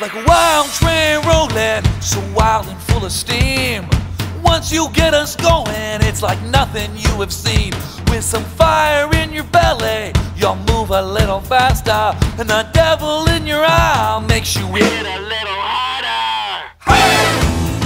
like a wild train rolling, so wild and full of steam. Once you get us going, it's like nothing you have seen. With some fire in your belly, you'll move a little faster, and the devil in your eye makes you hit a little harder. Hey!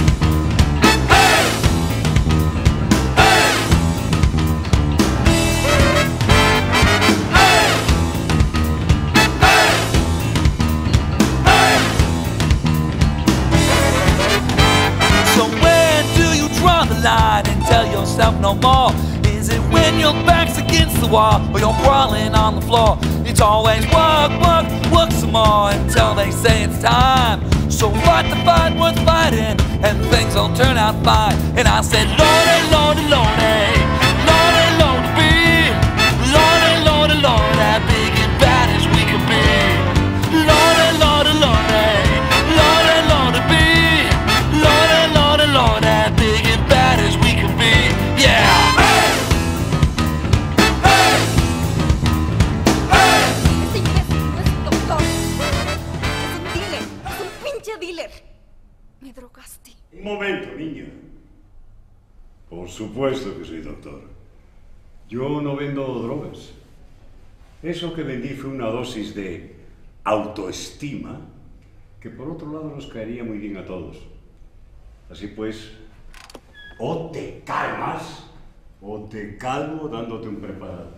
And tell yourself no more? Is it when your back's against the wall or you're crawling on the floor? It's always work, work, work some more until they say it's time. So fight the fight worth fighting and things will turn out fine. And I said, Lordy, Lordy, Lordy, Lordy, Lordy, be Lordy, Lordy, Lordy, that big and bad as we can be. Lordy, Lordy, Lordy, Lordy, Lordy, be Lordy, Lordy, Lordy, that big and bad as we can be. Yeah. Hey! Hey! Hey! Ese imbécil no es un doctor. Es un dealer. Es un pinche dealer. Me drogaste. Un momento, niña. Por supuesto que soy doctor. Yo no vendo drogas. Eso que vendí fue una dosis de autoestima que por otro lado nos caería muy bien a todos. Así pues, o te calmas o te calmo dándote un preparado.